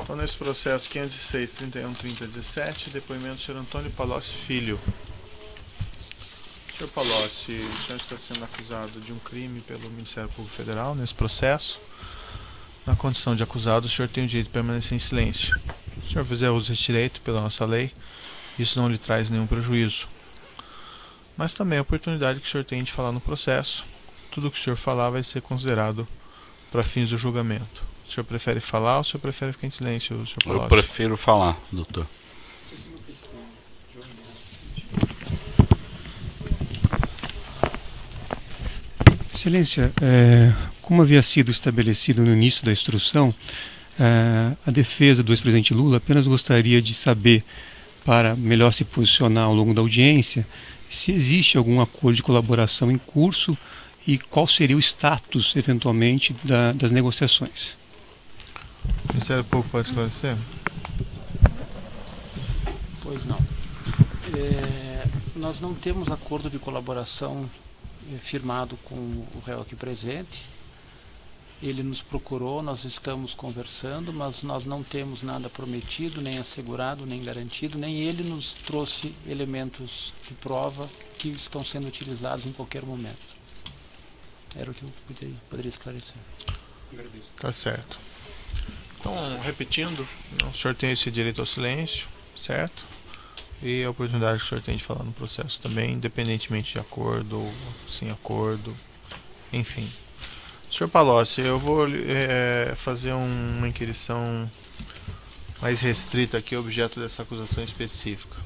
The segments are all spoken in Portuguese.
Então, nesse processo 506-31-30-17, depoimento do senhor Antônio Palocci Filho. Senhor Palocci, o senhor está sendo acusado de um crime pelo Ministério Público Federal nesse processo. Na condição de acusado, o senhor tem o direito de permanecer em silêncio. Se o senhor fizer uso desse direito pela nossa lei, isso não lhe traz nenhum prejuízo. Mas também a oportunidade que o senhor tem de falar no processo. Tudo que o senhor falar vai ser considerado para fins do julgamento. O senhor prefere falar ou o senhor prefere ficar em silêncio, senhor Palocci? Eu prefiro falar, doutor. Excelência, como havia sido estabelecido no início da instrução, a defesa do ex-presidente Lula apenas gostaria de saber, para melhor se posicionar ao longo da audiência, se existe algum acordo de colaboração em curso e qual seria o status, eventualmente, das negociações. O Ministério Público pode esclarecer? Pois não. Nós não temos acordo de colaboração firmado com o réu aqui presente. Ele nos procurou, nós estamos conversando, mas nós não temos nada prometido, nem assegurado, nem garantido, nem ele nos trouxe elementos de prova que estão sendo utilizados em qualquer momento. Era o que eu poderia esclarecer. Tá certo. Então, repetindo, o senhor tem esse direito ao silêncio, certo? E a oportunidade que o senhor tem de falar no processo também, independentemente de acordo ou sem acordo, enfim. Senhor Palocci, eu vou fazer uma inquirição mais restrita aqui, objeto dessa acusação específica.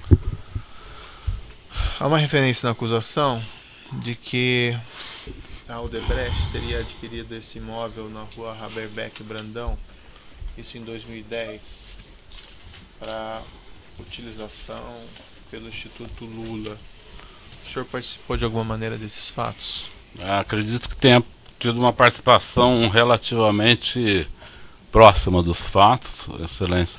Há uma referência na acusação de que a Odebrecht teria adquirido esse imóvel na rua Haberbeck Brandão, isso em 2010, para utilização pelo Instituto Lula. O senhor participou de alguma maneira desses fatos? Acredito que tenha tido uma participação relativamente próxima dos fatos, Excelência.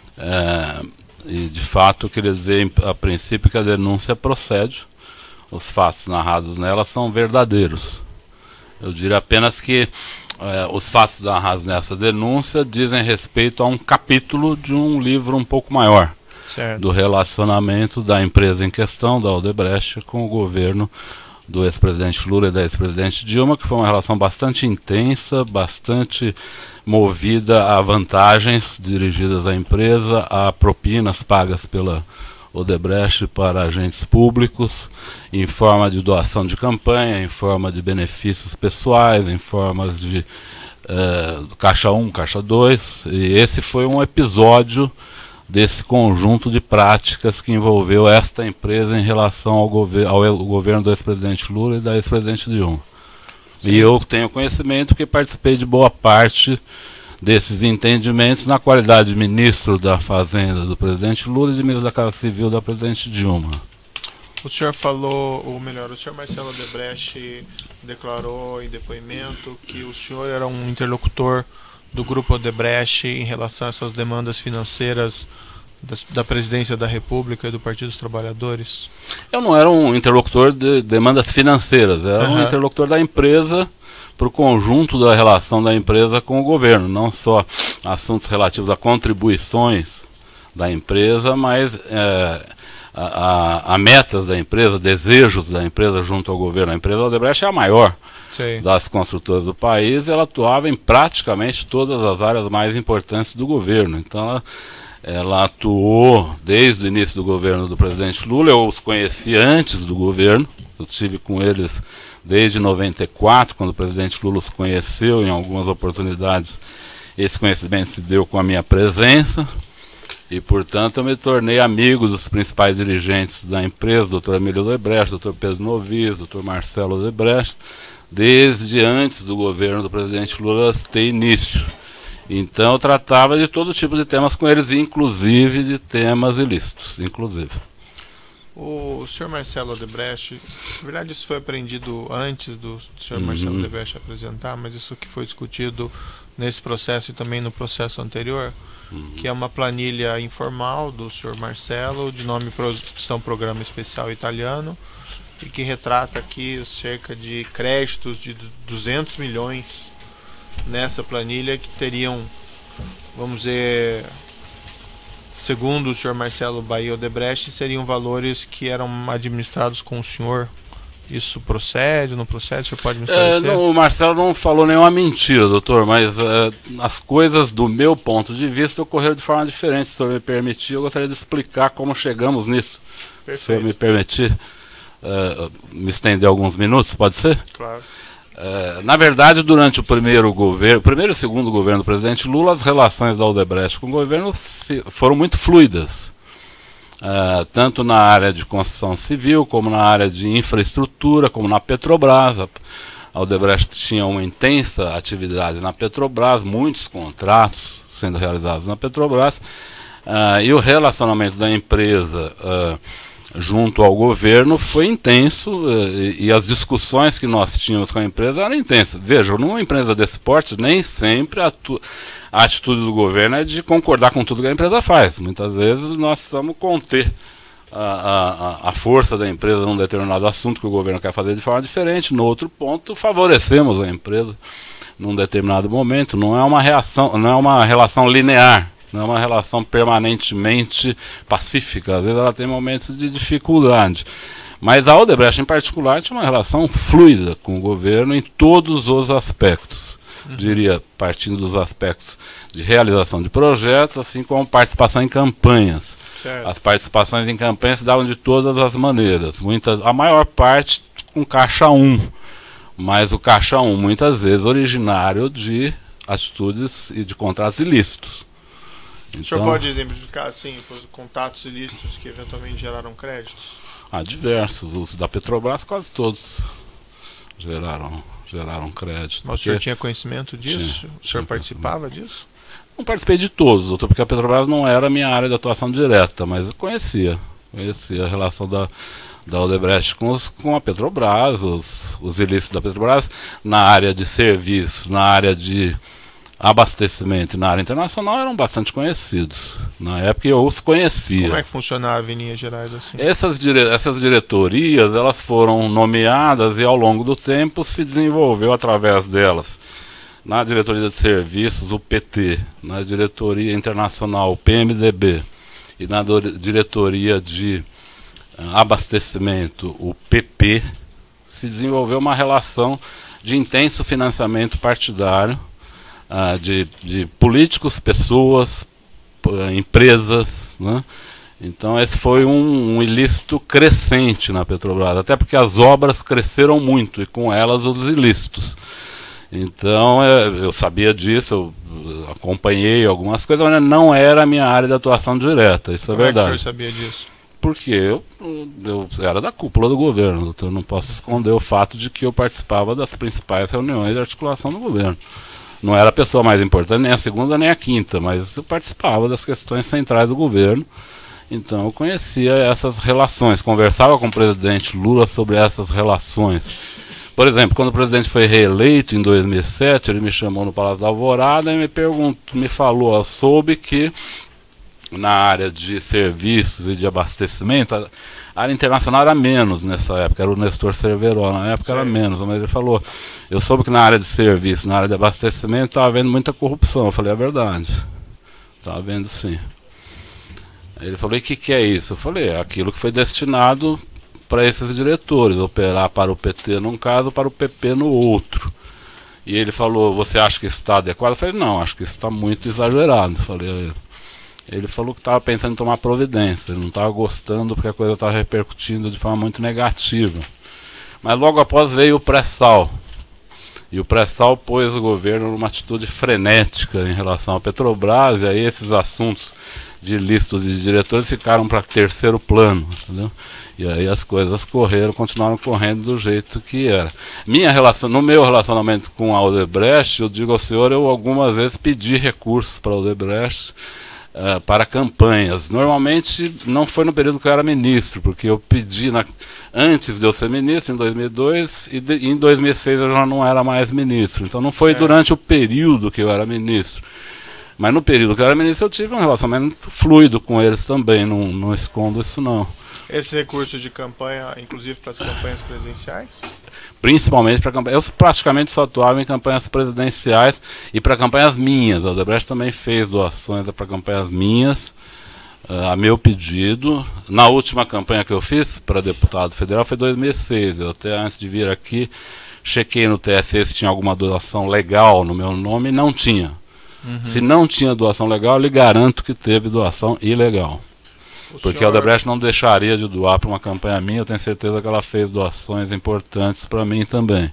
E de fato eu queria dizer a princípio que a denúncia procede, os fatos narrados nela são verdadeiros. Eu diria apenas que os fatos narrados nessa denúncia dizem respeito a um capítulo de um livro um pouco maior, certo, do relacionamento da empresa em questão, da Odebrecht, com o governo do ex-presidente Lula e da ex-presidente Dilma, que foi uma relação bastante intensa, bastante movida a vantagens dirigidas à empresa, a propinas pagas pela Odebrecht para agentes públicos, em forma de doação de campanha, em forma de benefícios pessoais, em formas de Caixa 1, Caixa 2, e esse foi um episódio desse conjunto de práticas que envolveu esta empresa em relação ao governo do ex-presidente Lula e da ex-presidente Dilma. Sim. E eu tenho conhecimento que participei de boa parte desses entendimentos na qualidade de ministro da Fazenda do presidente Lula e de ministro da Casa Civil da presidente Dilma. O senhor falou, ou melhor, o senhor Marcelo Odebrecht declarou em depoimento que o senhor era um interlocutor do grupo Odebrecht em relação a essas demandas financeiras da Presidência da República e do Partido dos Trabalhadores? Eu não era um interlocutor de demandas financeiras, era um interlocutor da empresa para o conjunto da relação da empresa com o governo, não só assuntos relativos a contribuições da empresa, mas a metas da empresa, desejos da empresa junto ao governo. A empresa Odebrecht é a maior das construtoras do país, ela atuava em praticamente todas as áreas mais importantes do governo. Então ela atuou desde o início do governo do presidente Lula. Eu os conheci antes do governo, eu estive com eles desde 94, quando o presidente Lula os conheceu em algumas oportunidades. Esse conhecimento se deu com a minha presença e, portanto, eu me tornei amigo dos principais dirigentes da empresa, doutor Emílio Odebrecht, doutor Pedro Novis, doutor Marcelo Odebrecht, desde antes do governo do presidente Lula ter início. Então eu tratava de todo tipo de temas com eles, inclusive de temas ilícitos, inclusive. O senhor Marcelo Odebrecht, na verdade isso foi aprendido antes do senhor Marcelo Odebrecht apresentar, mas isso que foi discutido nesse processo e também no processo anterior, que é uma planilha informal do senhor Marcelo, de nome Produção Programa Especial Italiano, e que retrata aqui cerca de créditos de 200 milhões nessa planilha que teriam vamos dizer, segundo o senhor Marcelo Bahia Odebrecht, seriam valores que eram administrados com o senhor. Isso procede, não procede? O senhor pode me esclarecer? O Marcelo não falou nenhuma mentira, doutor, mas as coisas, do meu ponto de vista, ocorreram de forma diferente. Se o senhor me permitir, eu gostaria de explicar como chegamos nisso. Perfeito. Se o senhor me permitir me estender alguns minutos, pode ser? Claro. Na verdade, durante o primeiro e segundo governo do presidente Lula, as relações da Odebrecht com o governo foram muito fluidas. Tanto na área de construção civil, como na área de infraestrutura, como na Petrobras. A Odebrecht tinha uma intensa atividade na Petrobras, muitos contratos sendo realizados na Petrobras, e o relacionamento da empresa junto ao governo foi intenso, e as discussões que nós tínhamos com a empresa eram intensas. Veja, numa empresa desse porte, nem sempre a atitude do governo é de concordar com tudo que a empresa faz. Muitas vezes nós precisamos conter a força da empresa num determinado assunto que o governo quer fazer de forma diferente. No outro ponto, favorecemos a empresa num determinado momento. Não é uma relação linear. Não é uma relação permanentemente pacífica. Às vezes ela tem momentos de dificuldade. Mas a Odebrecht, em particular, tinha uma relação fluida com o governo em todos os aspectos. Diria, partindo dos aspectos de realização de projetos, assim como participação em campanhas. Certo. As participações em campanhas se davam de todas as maneiras. A maior parte com caixa 1. Mas o caixa 1, muitas vezes, originário de atitudes e de contratos ilícitos. O senhor pode exemplificar, assim, os contatos ilícitos que eventualmente geraram créditos? Diversos. Os da Petrobras, quase todos geraram crédito. Mas o senhor tinha conhecimento disso? O senhor participava disso? Não participei de todos, doutor, porque a Petrobras não era a minha área de atuação direta, mas eu conhecia a relação da Odebrecht com a Petrobras, os ilícitos da Petrobras, na área de serviços, na área de abastecimento e na área internacional eram bastante conhecidos. Na época eu os conhecia. Como é que funcionava em linhas gerais assim? Essas diretorias, elas foram nomeadas e ao longo do tempo se desenvolveu através delas. Na diretoria de serviços, o PT, na diretoria internacional, o PMDB, e na diretoria de abastecimento, o PP, se desenvolveu uma relação de intenso financiamento partidário, de políticos, pessoas, empresas, né? Então esse foi um ilícito crescente na Petrobras, até porque as obras cresceram muito e com elas os ilícitos. Então eu sabia disso, eu acompanhei algumas coisas, mas não era a minha área de atuação direta, isso é verdade. Como é que o senhor sabia disso? Porque eu era da cúpula do governo, doutor, eu não posso esconder o fato de que eu participava das principais reuniões de articulação do governo. Não era a pessoa mais importante, nem a segunda nem a quinta, mas eu participava das questões centrais do governo, então eu conhecia essas relações, conversava com o presidente Lula sobre essas relações. Por exemplo, quando o presidente foi reeleito em 2007, ele me chamou no Palácio da Alvorada e me falou, eu soube que na área de serviços e de abastecimento, a área internacional era menos nessa época, era o Nestor Cerveró, na época era menos, mas ele falou, eu soube que na área de serviços, na área de abastecimento, estava havendo muita corrupção. Eu falei, é verdade, estava havendo sim. Aí ele falou, e o que é isso? Eu falei, é aquilo que foi destinado para esses diretores, operar para o PT num caso, para o PP no outro. E ele falou, você acha que isso está adequado? Eu falei, não, acho que isso está muito exagerado. Eu falei, ele falou que estava pensando em tomar providência, ele não estava gostando porque a coisa estava repercutindo de forma muito negativa. Mas logo após veio o pré-sal. E o pré-sal pôs o governo numa atitude frenética em relação à Petrobras, e aí esses assuntos de ilícitos de diretores ficaram para terceiro plano, entendeu? E aí as coisas continuaram correndo do jeito que era. No meu relacionamento com a Odebrecht, eu digo ao senhor, eu algumas vezes pedi recursos para a Odebrecht, para campanhas. Normalmente não foi no período que eu era ministro, porque eu pedi antes de eu ser ministro, em 2002, e em 2006 eu já não era mais ministro. Então não foi durante o período que eu era ministro. Mas no período que eu era ministro eu tive um relacionamento fluido com eles também, não escondo isso não. Esse recurso de campanha, inclusive para as campanhas presidenciais? Principalmente para campanhas. Eu praticamente só atuava em campanhas presidenciais e para campanhas minhas. A Odebrecht também fez doações para campanhas minhas, a meu pedido. Na última campanha que eu fiz para deputado federal foi em 2006. Eu até antes de vir aqui chequei no TSE se tinha alguma doação legal no meu nome e não tinha. Se não tinha doação legal, eu lhe garanto que teve doação ilegal. Porque a Odebrecht não deixaria de doar para uma campanha minha, eu tenho certeza que ela fez doações importantes para mim também.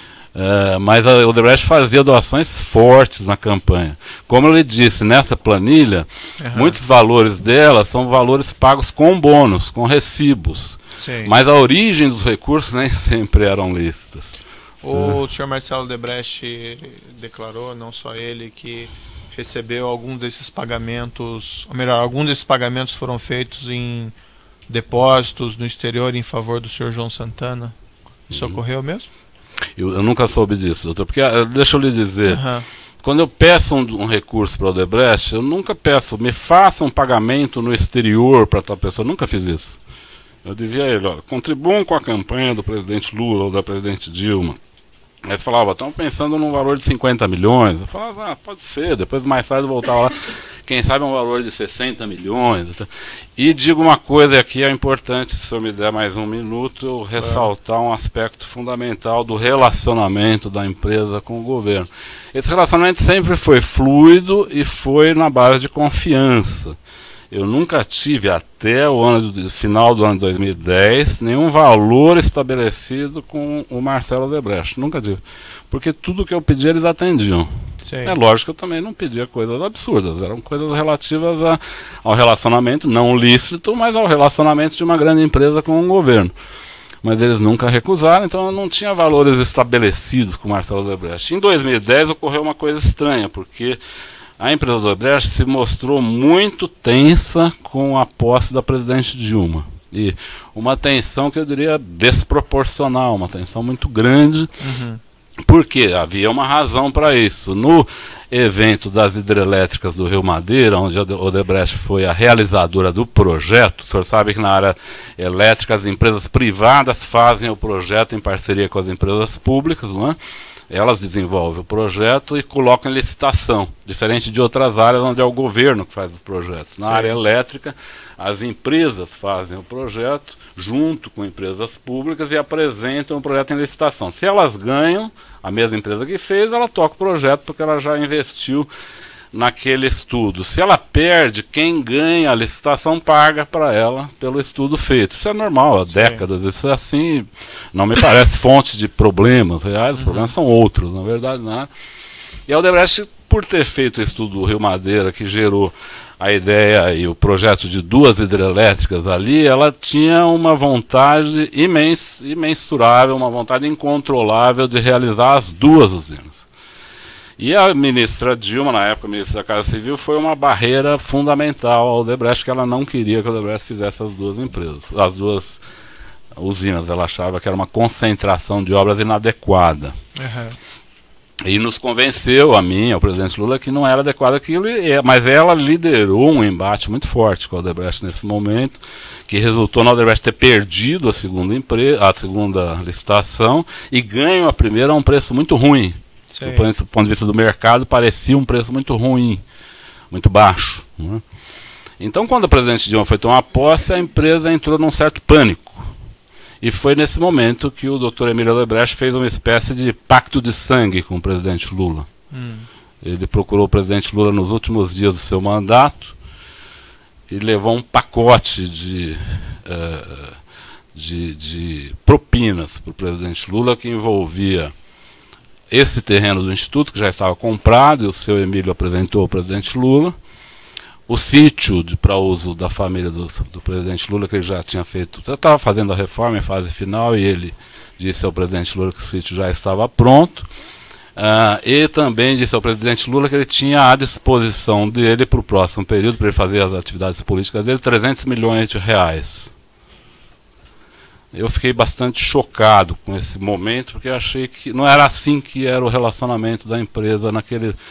Mas a Odebrecht fazia doações fortes na campanha. Como eu lhe disse, nessa planilha, muitos valores dela são valores pagos com bônus, com recibos. Sim. Mas a origem dos recursos nem sempre eram lícitas. O senhor Marcelo Odebrecht declarou, não só ele, que recebeu algum desses pagamentos, ou melhor, algum desses pagamentos foram feitos em depósitos no exterior em favor do senhor João Santana. Isso ocorreu mesmo? Eu nunca soube disso, doutor, porque deixa eu lhe dizer, quando eu peço um recurso para o Odebrecht, eu nunca peço, me faça um pagamento no exterior para tal pessoa, eu nunca fiz isso. Eu dizia a ele, olha, contribuam com a campanha do presidente Lula ou da presidente Dilma. Aí ele falava, estamos pensando num valor de 50 milhões. Eu falava, pode ser, depois mais tarde eu voltava lá, quem sabe um valor de 60 milhões. E digo uma coisa, e aqui é importante, se o senhor me der mais um minuto, eu ressaltar um aspecto fundamental do relacionamento da empresa com o governo. Esse relacionamento sempre foi fluido e foi na base de confiança. Eu nunca tive, até o final do ano de 2010, nenhum valor estabelecido com o Marcelo Odebrecht. Nunca tive. Porque tudo que eu pedi, eles atendiam. Sim. É lógico que eu também não pedia coisas absurdas. Eram coisas relativas ao relacionamento, não lícito, mas ao relacionamento de uma grande empresa com um governo. Mas eles nunca recusaram, então eu não tinha valores estabelecidos com o Marcelo Odebrecht. Em 2010 ocorreu uma coisa estranha, porque a empresa do Odebrecht se mostrou muito tensa com a posse da presidente Dilma. E uma tensão que eu diria desproporcional, uma tensão muito grande, porque havia uma razão para isso. No evento das hidrelétricas do Rio Madeira, onde a Odebrecht foi a realizadora do projeto, o senhor sabe que na área elétrica as empresas privadas fazem o projeto em parceria com as empresas públicas, não é? Elas desenvolvem o projeto e colocam em licitação, diferente de outras áreas onde é o governo que faz os projetos. Na área elétrica, as empresas fazem o projeto junto com empresas públicas e apresentam o projeto em licitação. Se elas ganham, a mesma empresa que fez, ela toca o projeto porque ela já investiu naquele estudo. Se ela perde, quem ganha a licitação paga para ela pelo estudo feito. Isso é normal, há décadas, isso é assim, não me parece fonte de problemas reais, os problemas são outros, na verdade, não é? E a Odebrecht, por ter feito o estudo do Rio Madeira, que gerou a ideia e o projeto de 2 hidrelétricas ali, ela tinha uma vontade imensurável, uma vontade incontrolável de realizar as 2 usinas. E a ministra Dilma, na época, a ministra da Casa Civil, foi uma barreira fundamental ao Odebrecht, que ela não queria que o Odebrecht fizesse as 2 empresas, as 2 usinas. Ela achava que era uma concentração de obras inadequada. E nos convenceu, a mim, ao presidente Lula, que não era adequado aquilo, mas ela liderou um embate muito forte com a Odebrecht nesse momento, que resultou na Odebrecht ter perdido a segunda licitação e ganho a primeira a um preço muito ruim. Do ponto de vista do mercado, parecia um preço muito ruim, muito baixo. Né? Então, quando a presidente Dilma foi tomar posse, a empresa entrou num certo pânico. E foi nesse momento que o Dr. Emílio Odebrecht fez uma espécie de pacto de sangue com o presidente Lula. Ele procurou o presidente Lula nos últimos dias do seu mandato e levou um pacote de propinas para o presidente Lula, que envolvia esse terreno do Instituto, que já estava comprado, e o seu Emílio apresentou ao presidente Lula, o sítio para uso da família do presidente Lula, que ele já tinha feito, já estava fazendo a reforma em fase final, e ele disse ao presidente Lula que o sítio já estava pronto, e também disse ao presidente Lula que ele tinha à disposição dele para o próximo período, para ele fazer as atividades políticas dele, 300 milhões de reais. Eu fiquei bastante chocado com esse momento, porque eu achei que não era assim que era o relacionamento da empresa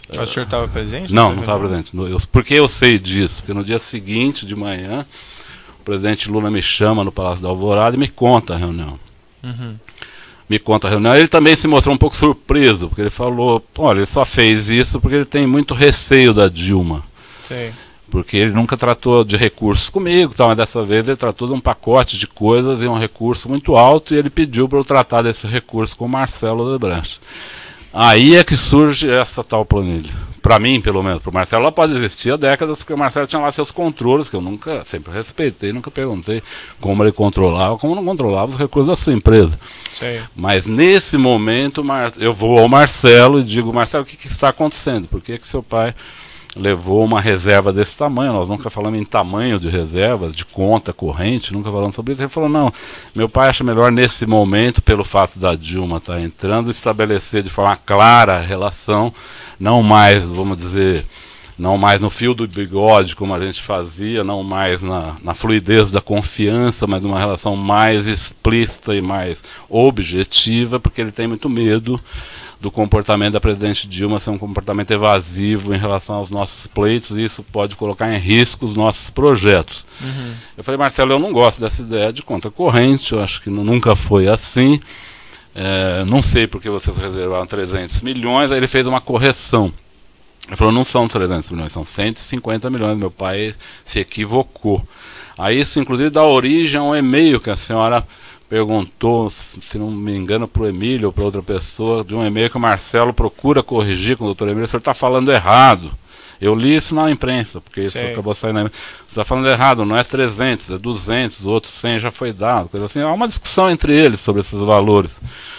Mas o senhor estava presente? Não estava presente. Por que eu sei disso? Porque no dia seguinte de manhã, o presidente Lula me chama no Palácio da Alvorada e me conta a reunião. Uhum. Me conta a reunião. Ele também se mostrou um pouco surpreso, porque ele falou, olha, ele só fez isso porque ele tem muito receio da Dilma. Sei. Porque ele nunca tratou de recursos comigo, mas dessa vez ele tratou de um pacote de coisas e um recurso muito alto, e ele pediu para eu tratar desse recurso com o Marcelo Odebrecht. Aí é que surge essa tal planilha. Para mim, pelo menos. Para o Marcelo ela pode existir há décadas, porque o Marcelo tinha lá seus controles, que eu nunca, sempre respeitei, nunca perguntei como ele controlava, como não controlava os recursos da sua empresa. Sei. Mas nesse momento eu vou ao Marcelo e digo, Marcelo, o que está acontecendo? Por que seu pai levou uma reserva desse tamanho? Nós nunca falamos em tamanho de reservas, de conta corrente, nunca falamos sobre isso. Ele falou, não, meu pai acha melhor nesse momento, pelo fato da Dilma estar entrando, estabelecer de forma clara a relação, não mais, vamos dizer, não mais no fio do bigode, como a gente fazia, não mais na fluidez da confiança, mas numa relação mais explícita e mais objetiva, porque ele tem muito medo do comportamento da presidente Dilma ser um comportamento evasivo em relação aos nossos pleitos, e isso pode colocar em risco os nossos projetos. Uhum. Eu falei, Marcelo, eu não gosto dessa ideia de conta corrente, eu acho que nunca foi assim, não sei porque vocês reservaram 300 milhões, aí ele fez uma correção. Ele falou, não são 300 milhões, são 150 milhões, meu pai se equivocou. Aí isso, inclusive, dá origem a um e-mail que a senhora perguntou, se não me engano, para o Emílio ou para outra pessoa, de um e-mail que o Marcelo procura corrigir com o doutor Emílio, o senhor está falando errado. Eu li isso na imprensa, porque isso acabou saindo na imprensa. Você está falando errado, não é 300, é 200, o outro 100 já foi dado, coisa assim. Há uma discussão entre eles sobre esses valores.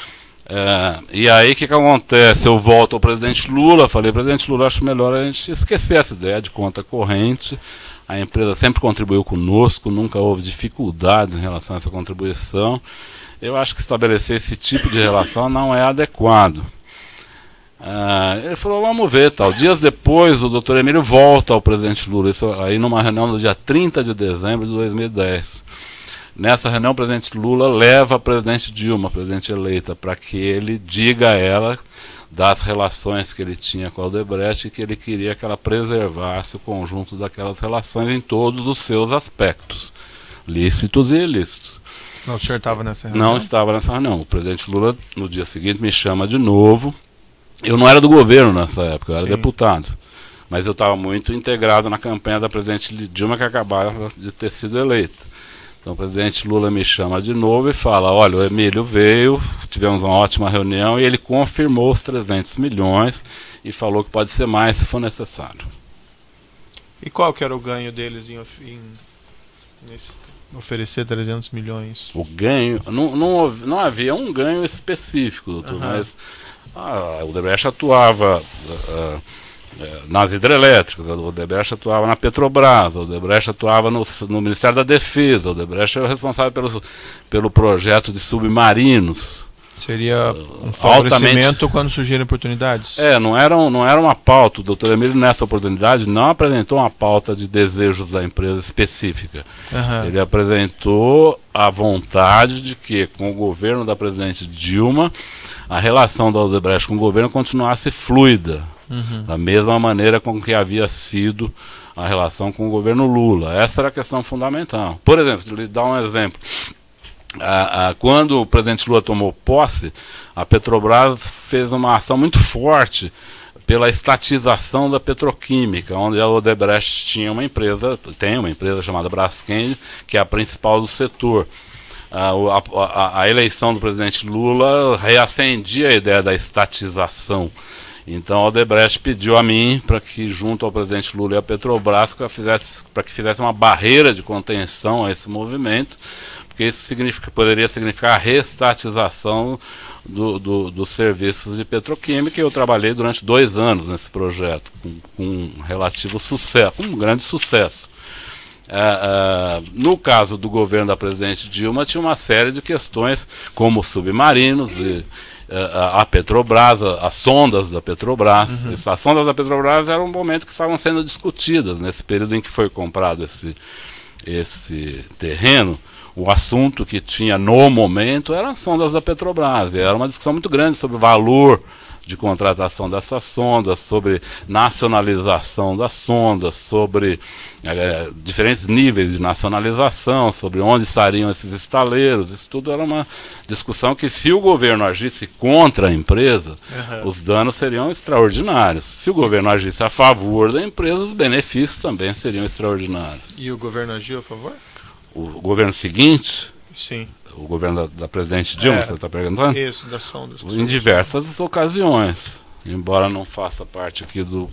E aí o que acontece? Eu volto ao presidente Lula, falei, presidente Lula, acho melhor a gente esquecer essa ideia de conta corrente. A empresa sempre contribuiu conosco, nunca houve dificuldades em relação a essa contribuição. Eu acho que estabelecer esse tipo de relação não é adequado. Ele falou, vamos ver, tal. Dias depois, o doutor Emílio volta ao presidente Lula, isso aí numa reunião no dia 30 de dezembro de 2010. Nessa reunião, o presidente Lula leva a presidente Dilma, a presidente eleita, para que ele diga a ela das relações que ele tinha com a Odebrecht e que ele queria que ela preservasse o conjunto daquelas relações em todos os seus aspectos, lícitos e ilícitos. Não, o senhor estava nessa reunião? Não estava nessa reunião. O presidente Lula, no dia seguinte, me chama de novo. Eu não era do governo nessa época, eu era deputado. Mas eu estava muito integrado na campanha da presidente Dilma, que acabava de ter sido eleita. Então o presidente Lula me chama de novo e fala, olha, o Emílio veio, tivemos uma ótima reunião e ele confirmou os 300 milhões e falou que pode ser mais se for necessário. E qual que era o ganho deles em oferecer 300 milhões? O ganho, não havia um ganho específico, doutor, mas o Odebrecht atuava nas hidrelétricas, o Odebrecht atuava na Petrobras, o Odebrecht atuava no Ministério da Defesa, o Odebrecht era responsável pelo projeto de submarinos. Seria um favorecimento quando surgirem oportunidades? Não era uma pauta. O doutor Emílio, nessa oportunidade, não apresentou uma pauta de desejos da empresa específica. Ele apresentou a vontade de que, com o governo da presidente Dilma, a relação da Odebrecht com o governo continuasse fluida. Da mesma maneira com que havia sido a relação com o governo Lula. Essa era a questão fundamental. Por exemplo, lhe dar um exemplo. Quando o presidente Lula tomou posse, a Petrobras fez uma ação muito forte pela estatização da petroquímica, onde a Odebrecht tem uma empresa chamada Braskem, que é a principal do setor. A eleição do presidente Lula reacendia a ideia da estatização. Então a Odebrecht pediu a mim para que, junto ao presidente Lula e à Petrobras, para que fizesse uma barreira de contenção a esse movimento, porque isso poderia significar a reestatização dos serviços de petroquímica, e eu trabalhei durante 2 anos nesse projeto, com um relativo sucesso, um grande sucesso. No caso do governo da presidente Dilma, tinha uma série de questões, como submarinos, a Petrobras, as sondas da Petrobras. As sondas da Petrobras eram um momento que estavam sendo discutidas nesse período em que foi comprado esse terreno. O assunto que tinha no momento eram as sondas da Petrobras. E era uma discussão muito grande sobre o valor de contratação dessas sondas, sobre nacionalização das sondas, sobre diferentes níveis de nacionalização, sobre onde estariam esses estaleiros. Isso tudo era uma discussão que, se o governo agisse contra a empresa, os danos seriam extraordinários. Se o governo agisse a favor da empresa, os benefícios também seriam extraordinários. E o governo agiu a favor? O governo seguinte, Sim. o governo da presidente Dilma, você está perguntando? Isso, das sondas. Em diversas ocasiões, embora não faça parte aqui do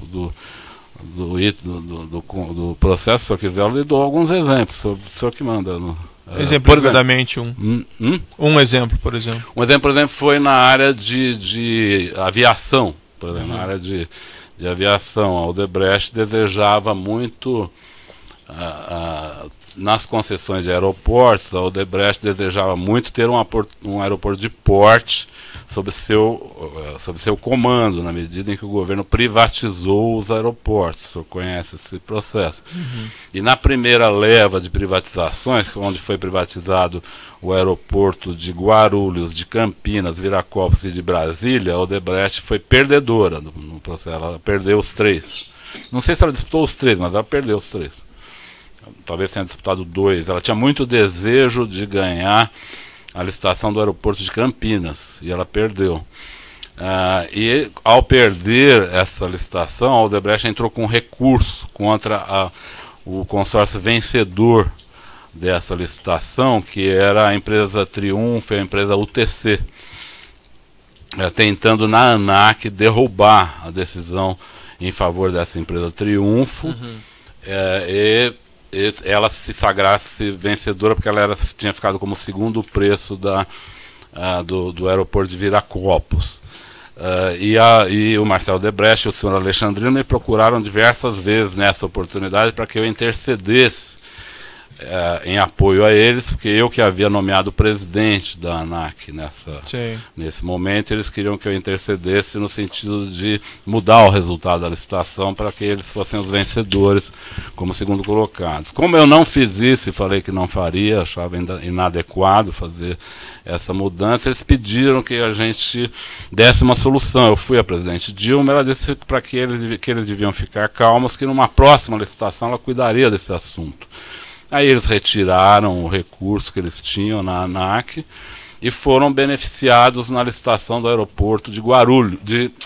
processo. Se eu quiser, eu lhe dou alguns exemplos, o senhor que manda. Exemplificadamente um exemplo, por exemplo. Um exemplo, por exemplo, foi na área de aviação. Por exemplo, na área de aviação, a Odebrecht desejava muito, nas concessões de aeroportos, a Odebrecht desejava muito ter um aeroporto de porte sob seu comando, na medida em que o governo privatizou os aeroportos. O senhor conhece esse processo. E na primeira leva de privatizações, onde foi privatizado o aeroporto de Guarulhos, de Campinas, Viracopos e de Brasília, a Odebrecht foi perdedora no processo. Ela perdeu os 3. Não sei se ela disputou os 3, mas ela perdeu os 3. Talvez tenha disputado 2. Ela tinha muito desejo de ganhar a licitação do aeroporto de Campinas, e ela perdeu. E ao perder essa licitação, a Odebrecht entrou com recurso contra o consórcio vencedor dessa licitação, que era a empresa Triunfo e a empresa UTC, tentando na ANAC derrubar a decisão em favor dessa empresa Triunfo, e ela se sagrasse vencedora, porque ela tinha ficado como segundo preço do aeroporto de Viracopos. E o Marcelo Odebrecht e o senhor Alexandrino me procuraram diversas vezes nessa oportunidade para que eu intercedesse em apoio a eles, porque eu que havia nomeado o presidente da ANAC nesse momento, eles queriam que eu intercedesse no sentido de mudar o resultado da licitação para que eles fossem os vencedores como segundo colocados. Como eu não fiz isso e falei que não faria, achava inadequado fazer essa mudança, eles pediram que a gente desse uma solução. Eu fui à presidente Dilma, ela disse para que eles deviam ficar calmos, que numa próxima licitação ela cuidaria desse assunto. Aí eles retiraram o recurso que eles tinham na ANAC e foram beneficiados na licitação do aeroporto de Guarulhos,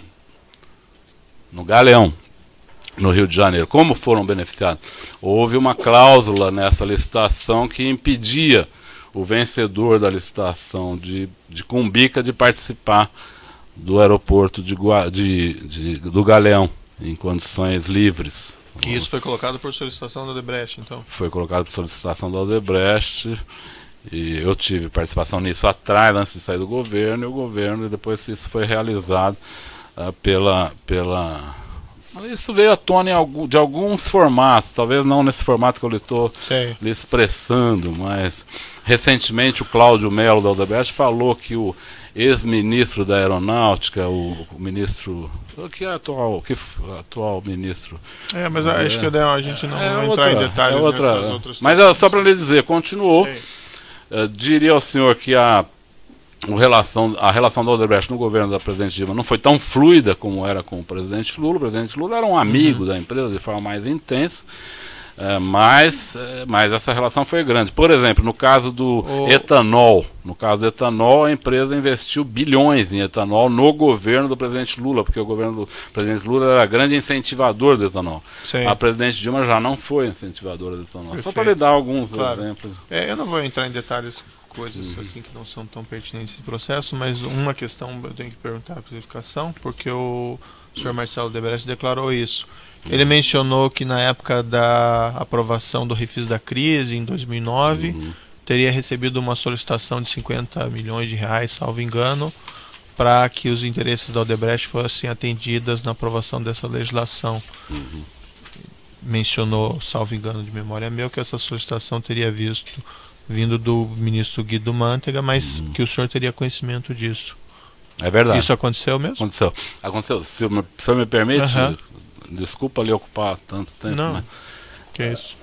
no Galeão, no Rio de Janeiro. Como foram beneficiados? Houve uma cláusula nessa licitação que impedia o vencedor da licitação de Cumbica de participar do aeroporto do Galeão em condições livres. E isso foi colocado por solicitação da Odebrecht, então? Foi colocado por solicitação da Odebrecht, e eu tive participação nisso atrás, antes de sair do governo, e depois isso foi realizado Isso veio à tona de alguns formatos, talvez não nesse formato que eu estou lhe expressando, mas recentemente o Cláudio Melo da Odebrecht falou que o ex-ministro da Aeronáutica, o ministro... que é atual ministro. Mas acho que a gente não vai entrar em detalhes nessas outras. Mas só para lhe dizer, continuou. Diria ao senhor que a relação da Odebrecht no governo da presidente Dilma não foi tão fluida como era com o presidente Lula. O presidente Lula era um amigo da empresa de forma mais intensa. Mas essa relação foi grande. Por exemplo, no caso do etanol, a empresa investiu bilhões em etanol no governo do presidente Lula, porque o governo do presidente Lula era grande incentivador do etanol. A presidente Dilma já não foi incentivadora do etanol. Só para lhe dar alguns exemplos. Eu não vou entrar em detalhes, coisas assim que não são tão pertinentes nesse processo, mas uma questão eu tenho que perguntar a classificação, porque o senhor Marcelo Odebrecht declarou isso. Ele mencionou que na época da aprovação do refis da crise, em 2009, teria recebido uma solicitação de 50 milhões de reais, salvo engano, para que os interesses da Odebrecht fossem atendidos na aprovação dessa legislação. Mencionou, salvo engano de memória meu, que essa solicitação teria vindo do ministro Guido Mantega, mas que o senhor teria conhecimento disso. É verdade. Isso aconteceu mesmo? Aconteceu. Se o senhor me permite... Desculpa lhe ocupar tanto tempo. Não, que é isso.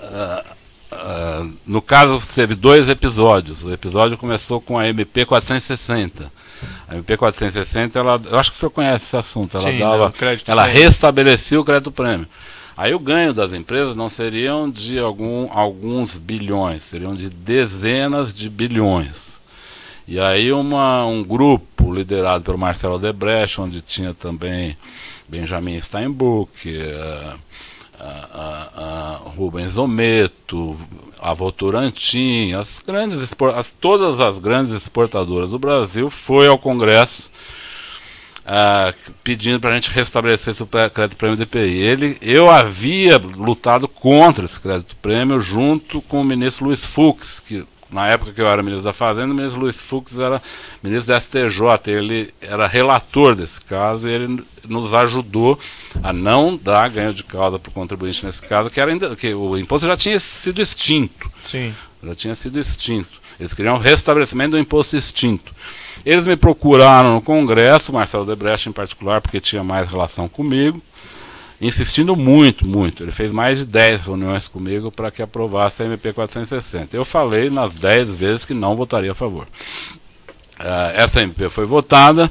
No caso, teve 2 episódios. O episódio começou com a MP 460. A MP 460, eu acho que o senhor conhece esse assunto, Sim, ela restabelecia o crédito prêmio. Aí o ganho das empresas não seriam de alguns bilhões, seriam de dezenas de bilhões. E aí um grupo liderado pelo Marcelo Odebrecht, onde tinha também Benjamin Steinbuch, Rubens Ometo, a Votorantim, todas as grandes exportadoras do Brasil, foi ao Congresso pedindo para a gente restabelecer esse crédito prêmio DPI. Eu havia lutado contra esse crédito prêmio junto com o ministro Luiz Fux, que na época que eu era ministro da Fazenda, o ministro Luiz Fux era ministro da STJ, ele era relator desse caso e ele nos ajudou a não dar ganho de causa para o contribuinte nesse caso, que o imposto já tinha sido extinto. Sim. Já tinha sido extinto. Eles queriam o restabelecimento do imposto extinto. Eles me procuraram no Congresso, Marcelo Odebrecht em particular, porque tinha mais relação comigo, insistindo muito, muito. Ele fez mais de 10 reuniões comigo para que aprovasse a MP 460. Eu falei nas 10 vezes que não votaria a favor. Essa MP foi votada,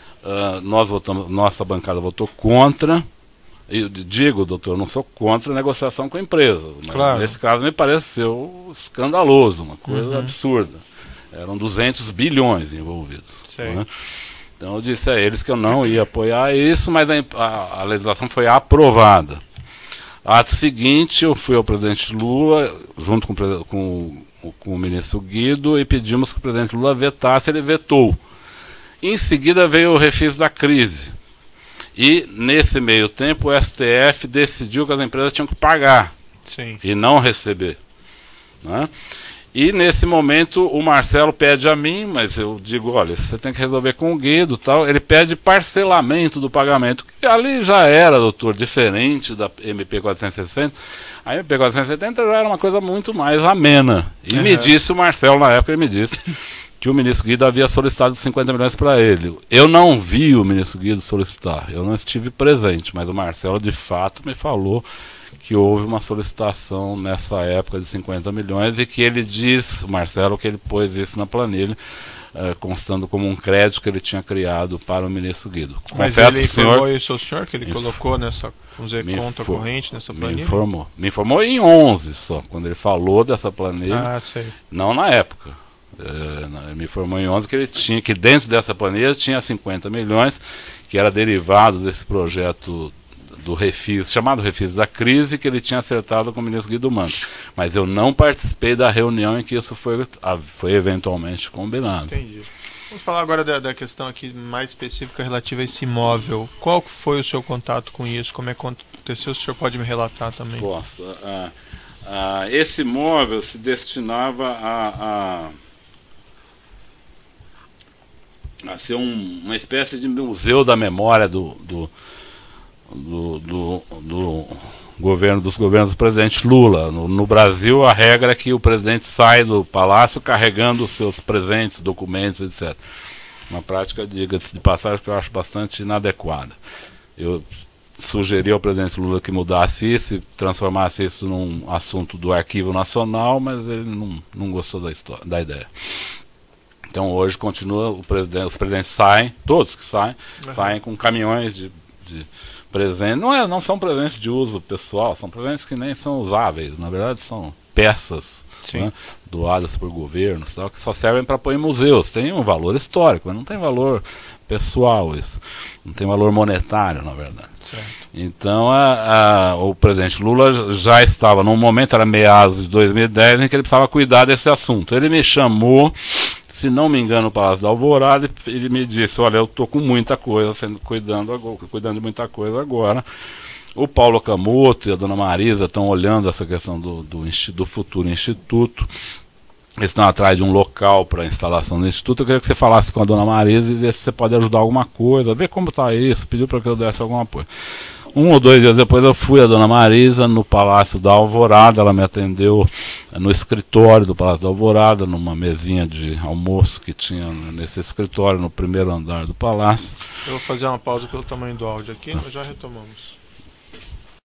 nossa bancada votou contra. Eu digo, doutor, não sou contra a negociação com a empresa, mas claro, nesse caso me pareceu escandaloso, uma coisa absurda. Eram 200 bilhões envolvidos. Né? Então eu disse a eles que eu não ia apoiar isso, mas a legislação foi aprovada. Ato seguinte, eu fui ao presidente Lula, junto com o ministro Guido, e pedimos que o presidente Lula vetasse, ele vetou. Em seguida veio o refis da crise. E, nesse meio tempo, o STF decidiu que as empresas tinham que pagar. Sim. E não receber. Né? E, nesse momento, o Marcelo pede a mim, mas eu digo, olha, você tem que resolver com o Guido, tal. Ele pede parcelamento do pagamento, que ali já era, doutor, diferente da MP 460. A MP 470 já era uma coisa muito mais amena. E me disse, o Marcelo, na época, ele me disse que o ministro Guido havia solicitado 50 milhões para ele. Eu não vi o ministro Guido solicitar, eu não estive presente, mas o Marcelo de fato me falou que houve uma solicitação nessa época de 50 milhões e que ele diz, o Marcelo, que ele pôs isso na planilha, constando como um crédito que ele tinha criado para o ministro Guido. Mas confesso, ele informou isso ao senhor, que ele colocou nessa, vamos dizer, conta corrente nessa planilha? Me informou em 11 só, quando ele falou dessa planilha, não na época. Ele me informou em 11 que ele tinha, que dentro dessa planilha tinha 50 milhões, que era derivado desse projeto do refis, chamado refis da crise, que ele tinha acertado com o ministro Guido Mantega. Mas eu não participei da reunião em que isso foi eventualmente combinado. Entendi. Vamos falar agora da questão aqui mais específica relativa a esse imóvel. Qual foi o seu contato com isso? Como é que aconteceu? O senhor pode me relatar também? Posso. Esse imóvel se destinava a ser uma espécie de museu da memória dos governos do presidente Lula. No Brasil, a regra é que o presidente sai do palácio carregando os seus presentes, documentos, etc. Uma prática, diga-se de passagem, que eu acho bastante inadequada. Eu sugeri ao presidente Lula que mudasse isso e transformasse isso num assunto do Arquivo Nacional, mas ele não gostou da ideia. Então hoje continua, os presidentes saem, todos que saem com caminhões de presentes. Não são presentes de uso pessoal, são presentes que nem são usáveis, na verdade são peças, né, doadas por governos, tal, que só servem para pôr em museus. Tem um valor histórico, mas não tem valor pessoal isso. Não tem valor monetário, na verdade. Certo. Então o presidente Lula já estava num momento, era meados de 2010, em que ele precisava cuidar desse assunto. Ele me chamou, se não me engano, no Palácio da Alvorada, e ele me disse, olha, eu estou com muita coisa, cuidando de muita coisa agora. O Paulo Camoto e a dona Marisa estão olhando essa questão do futuro instituto. Eles estão atrás de um local para a instalação do instituto. Eu queria que você falasse com a dona Marisa e ver se você pode ajudar alguma coisa, ver como está isso, pediu para que eu desse algum apoio. 1 ou 2 dias depois eu fui a dona Marisa no Palácio da Alvorada, ela me atendeu no escritório do Palácio da Alvorada, numa mesinha de almoço que tinha nesse escritório, no primeiro andar do palácio. Eu vou fazer uma pausa pelo tamanho do áudio aqui, nós já retomamos.